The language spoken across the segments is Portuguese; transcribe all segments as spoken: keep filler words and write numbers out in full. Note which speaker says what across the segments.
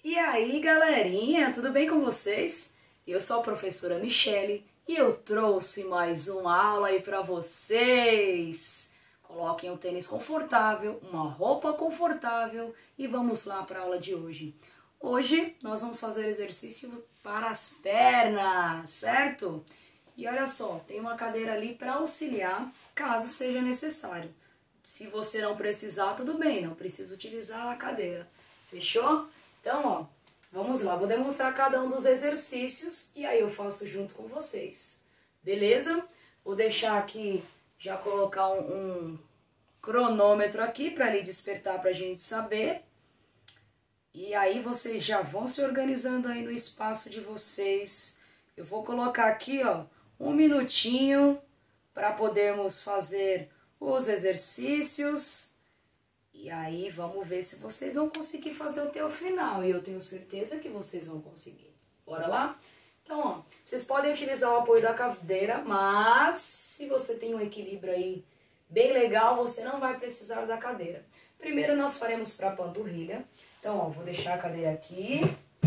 Speaker 1: E aí, galerinha, tudo bem com vocês? Eu sou a professora Michele e eu trouxe mais uma aula aí para vocês. Coloquem um tênis confortável, uma roupa confortável e vamos lá para a aula de hoje. Hoje nós vamos fazer exercício para as pernas, certo? E olha só, tem uma cadeira ali para auxiliar caso seja necessário. Se você não precisar, tudo bem, não precisa utilizar a cadeira. Fechou? Então, ó, vamos lá, vou demonstrar cada um dos exercícios e aí eu faço junto com vocês. Beleza? Vou deixar aqui, já colocar um, um cronômetro aqui para lhe despertar para a gente saber. E aí vocês já vão se organizando aí no espaço de vocês. Eu vou colocar aqui, ó, um minutinho para podermos fazer os exercícios. E aí vamos ver se vocês vão conseguir fazer até o final. E eu tenho certeza que vocês vão conseguir. Bora lá? Então, ó, vocês podem utilizar o apoio da cadeira, mas se você tem um equilíbrio aí bem legal, você não vai precisar da cadeira. Primeiro nós faremos para a panturrilha. Então, ó, vou deixar a cadeira aqui.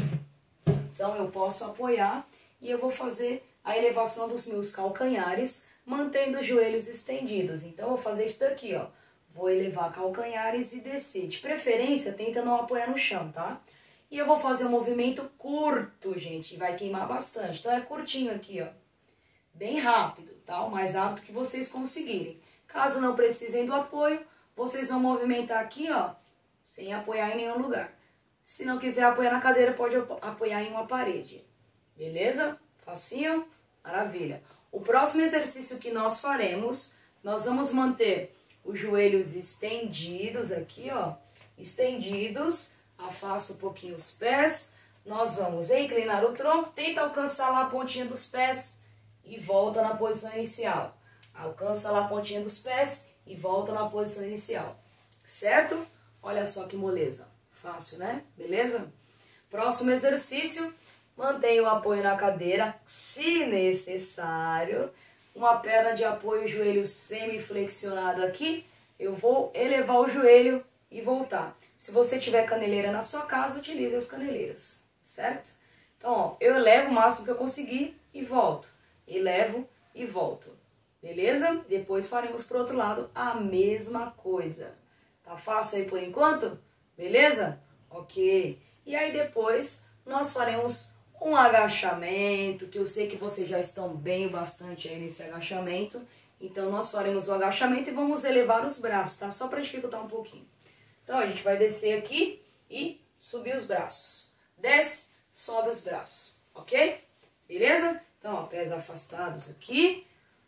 Speaker 1: Então eu posso apoiar e eu vou fazer a elevação dos meus calcanhares, mantendo os joelhos estendidos. Então eu vou fazer isso daqui, ó. Vou elevar calcanhares e descer. De preferência, tenta não apoiar no chão, tá? E eu vou fazer um movimento curto, gente. Vai queimar bastante. Então é curtinho aqui, ó. Bem rápido, tá? O mais rápido que vocês conseguirem. Caso não precisem do apoio, vocês vão movimentar aqui, ó. Sem apoiar em nenhum lugar. Se não quiser apoiar na cadeira, pode apoiar em uma parede. Beleza? Facinho? Maravilha. O próximo exercício que nós faremos, nós vamos manter os joelhos estendidos aqui, ó, estendidos, afasta um pouquinho os pés, nós vamos inclinar o tronco, tenta alcançar lá a pontinha dos pés e volta na posição inicial. Alcança lá a pontinha dos pés e volta na posição inicial, certo? Olha só que moleza, fácil, né? Beleza? Próximo exercício, mantenha o apoio na cadeira, se necessário. Uma perna de apoio, joelho semi-flexionado aqui. Eu vou elevar o joelho e voltar. Se você tiver caneleira na sua casa, utilize as caneleiras, certo? Então, ó, eu elevo o máximo que eu conseguir e volto. Elevo e volto. Beleza? Depois faremos pro outro lado a mesma coisa. Tá fácil aí por enquanto? Beleza? Ok. E aí depois nós faremos um agachamento, que eu sei que vocês já estão bem bastante aí nesse agachamento. Então, nós faremos o agachamento e vamos elevar os braços, tá? Só para dificultar um pouquinho. Então, a gente vai descer aqui e subir os braços. Desce, sobe os braços, ok? Beleza? Então, ó, pés afastados aqui.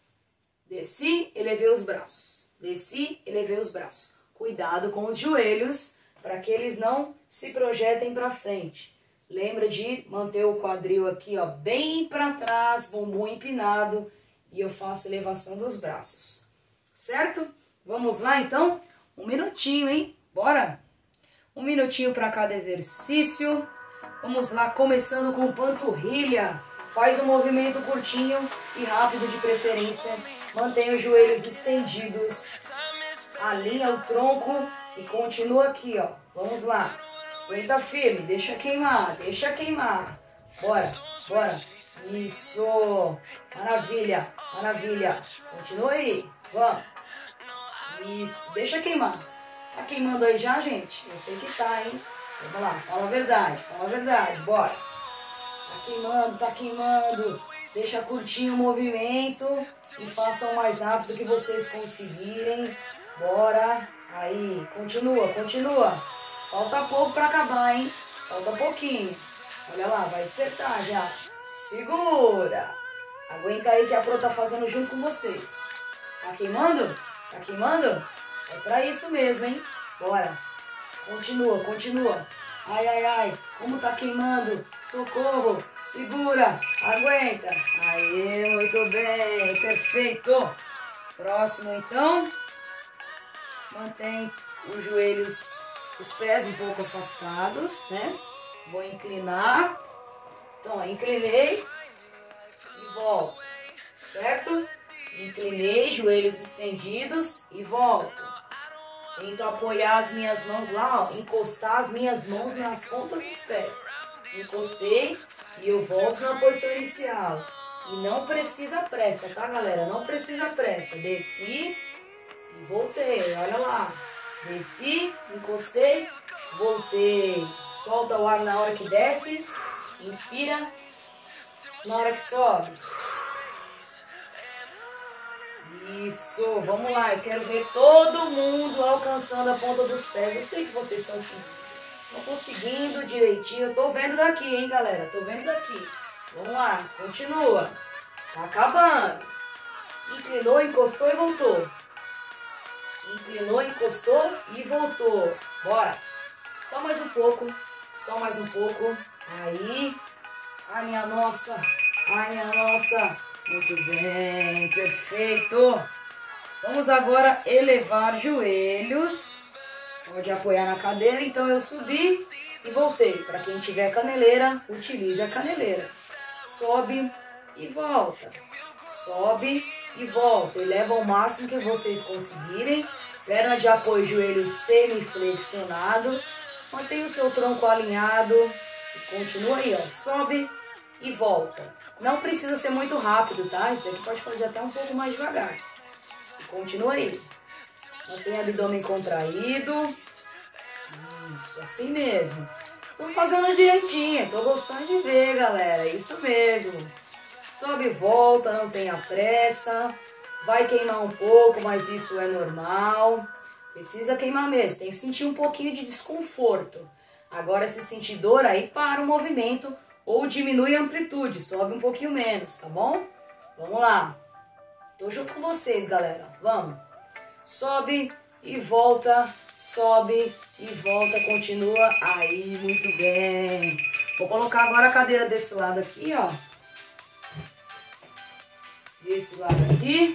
Speaker 1: Desci, elevei os braços. Desci, elevei os braços. Cuidado com os joelhos, para que eles não se projetem para frente. Lembra de manter o quadril aqui, ó, bem para trás, bumbum empinado, e eu faço elevação dos braços. Certo? Vamos lá, então? Um minutinho, hein? Bora? Um minutinho para cada exercício. Vamos lá, começando com panturrilha. Faz um movimento curtinho e rápido de preferência. Mantenha os joelhos estendidos. Alinha o tronco e continua aqui, ó. Vamos lá. Aguenta firme, deixa queimar, deixa queimar. Bora, bora. Isso. Maravilha, maravilha. Continua aí, vamos. Isso, deixa queimar. Tá queimando aí já, gente? Eu sei que tá, hein? Vamos lá, fala a verdade, fala a verdade, bora. Tá queimando, tá queimando. Deixa curtinho o movimento e façam o mais rápido que vocês conseguirem. Bora. Aí, continua, continua. Falta pouco para acabar, hein? Falta pouquinho. Olha lá, vai despertar já. Segura. Aguenta aí que a Pro tá fazendo junto com vocês. Tá queimando? Tá queimando? É pra isso mesmo, hein? Bora. Continua, continua. Ai, ai, ai. Como tá queimando? Socorro. Segura. Aguenta. Aê, muito bem. Perfeito. Próximo, então. Mantém os joelhos, os pés um pouco afastados, né? Vou inclinar. Então, ó, inclinei e volto, certo? Inclinei, joelhos estendidos e volto. Tento apoiar as minhas mãos lá, ó, encostar as minhas mãos nas pontas dos pés. Encostei e eu volto na posição inicial. E não precisa pressa, tá, galera? Não precisa pressa. Desci e voltei, olha lá. Desci, encostei, voltei. Solta o ar na hora que desce. Inspira na hora que sobe. Isso, vamos lá. Eu quero ver todo mundo alcançando a ponta dos pés. Eu sei que vocês estão assim, estão conseguindo direitinho. Eu tô vendo daqui, hein, galera? Tô vendo daqui. Vamos lá, continua. Tá acabando. Inclinou, encostou e voltou. Inclinou, encostou e voltou. Bora. Só mais um pouco. Só mais um pouco. Aí. Ai, minha nossa. Ai, minha nossa. Muito bem. Perfeito. Vamos agora elevar joelhos. Pode apoiar na cadeira. Então eu subi e voltei. Para quem tiver caneleira, utilize a caneleira. Sobe e volta. Sobe e volta. Eleva ao máximo que vocês conseguirem. Perna de apoio, joelho semi-flexionado. Mantenha o seu tronco alinhado. E continua aí, ó. Sobe e volta. Não precisa ser muito rápido, tá? Isso daqui pode fazer até um pouco mais devagar. E continua aí. Mantenha o abdômen contraído. Isso, assim mesmo. Tô fazendo direitinho. Tô gostando de ver, galera. Isso mesmo. Sobe e volta, não tenha pressa. Vai queimar um pouco, mas isso é normal. Precisa queimar mesmo. Tem que sentir um pouquinho de desconforto. Agora, se sentir dor, aí para o movimento ou diminui a amplitude. Sobe um pouquinho menos, tá bom? Vamos lá. Tô junto com vocês, galera. Vamos. Sobe e volta. Sobe e volta. Continua. Aí, muito bem. Vou colocar agora a cadeira desse lado aqui, ó. Desse lado aqui.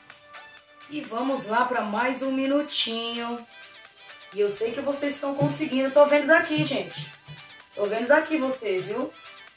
Speaker 1: E vamos lá para mais um minutinho. E eu sei que vocês estão conseguindo. Tô vendo daqui, gente. Tô vendo daqui vocês, viu?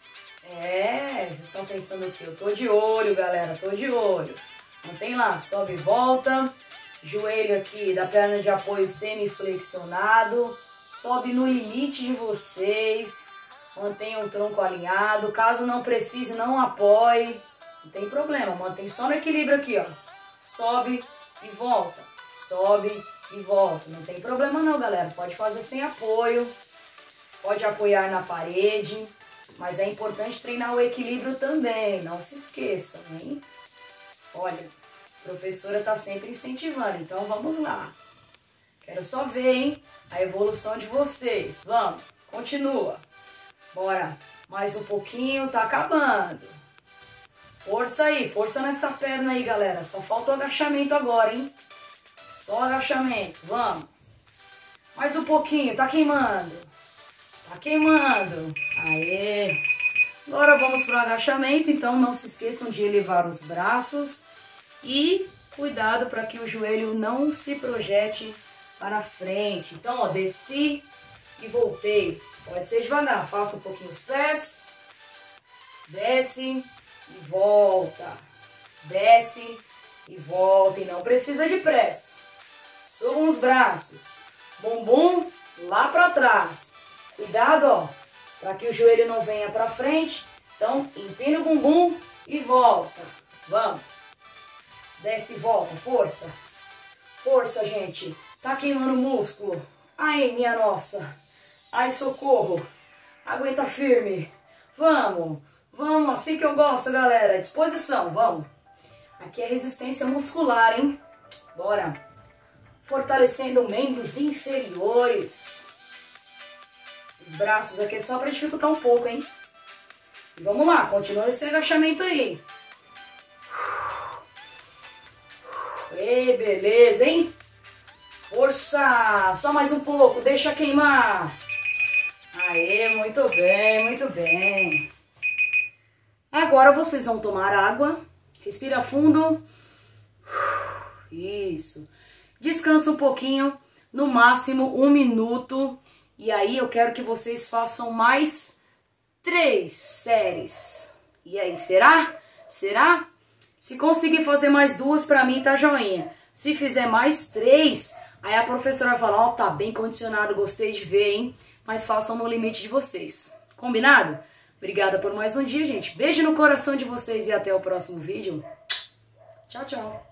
Speaker 1: É, vocês estão pensando o quê? Eu tô de olho, galera. Tô de olho. Mantém lá, sobe e volta. Joelho aqui da perna de apoio semi-flexionado. Sobe no limite de vocês. Mantenha o tronco alinhado. Caso não precise, não apoie. Não tem problema, mantém só no equilíbrio aqui, ó. Sobe e volta. Sobe e volta. Não tem problema não, galera. Pode fazer sem apoio. Pode apoiar na parede. Mas é importante treinar o equilíbrio também. Não se esqueçam, hein? Olha, a professora tá sempre incentivando. Então vamos lá. Quero só ver, hein? A evolução de vocês. Vamos. Continua. Bora. Mais um pouquinho. Tá acabando. Força aí, força nessa perna aí, galera. Só falta o agachamento agora, hein? Só agachamento, vamos. Mais um pouquinho, tá queimando. Tá queimando. Aê. Agora vamos pro agachamento, então não se esqueçam de elevar os braços. E cuidado para que o joelho não se projete para frente. Então, ó, desci e voltei. Pode ser devagar, faça um pouquinho os pés. Desce. E volta, desce e volta, e não precisa de pressa. Subam os braços, bumbum lá para trás. Cuidado, ó, para que o joelho não venha para frente. Então, empina o bumbum e volta. Vamos. Desce e volta, força. Força, gente. Tá queimando o músculo. Ai, minha nossa. Ai, socorro. Aguenta firme. Vamos. Vamos, assim que eu gosto, galera. Disposição, vamos. Aqui é resistência muscular, hein? Bora. Fortalecendo membros inferiores. Os braços aqui é só para dificultar um pouco, hein? E vamos lá, continua esse agachamento aí. Ei, beleza, hein? Força! Só mais um pouco, deixa queimar. Aê, muito bem, muito bem. Agora vocês vão tomar água, respira fundo, isso, descansa um pouquinho, no máximo um minuto, e aí eu quero que vocês façam mais três séries. E aí, será? Será? Se conseguir fazer mais duas, pra mim tá joinha. Se fizer mais três, Aí a professora vai falar, ó, oh, tá bem condicionado, gostei de ver, hein? Mas façam no limite de vocês. Combinado? Obrigada por mais um dia, gente. Beijo no coração de vocês e até o próximo vídeo. Tchau, tchau.